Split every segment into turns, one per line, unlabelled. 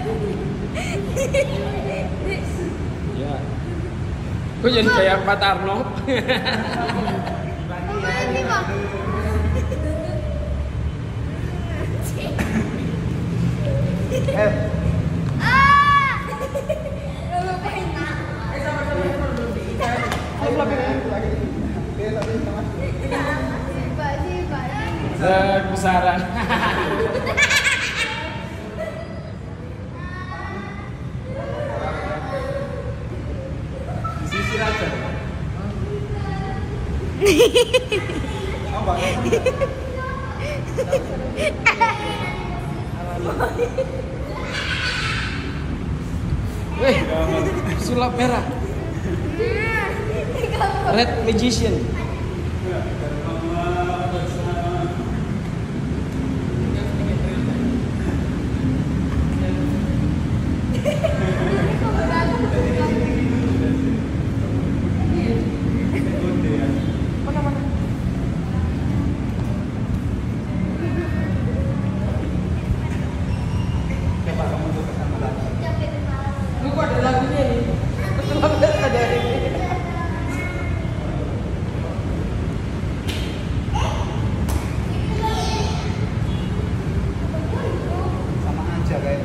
Ya. Kok jadi kayak Pak Tarno?
Ini bang.
Besaran. Sisir aja. Weh, sulap merah. Red Magician. Kok ada lagunya nih? Betul ada ini.
Sama aja kan?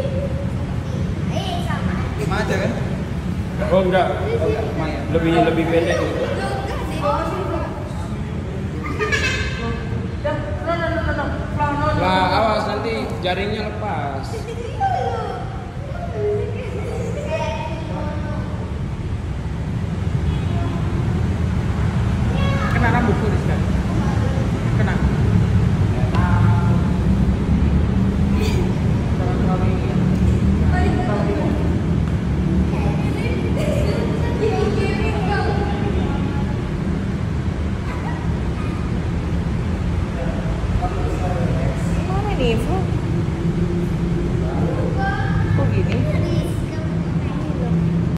Sama aja kan?
Oh enggak,
Oh, enggak, lumayan.
lebih pendek. Lah awas nanti jaringnya lepas.
Kena rambutku nih kan? Kena.
Mana nih, Bro?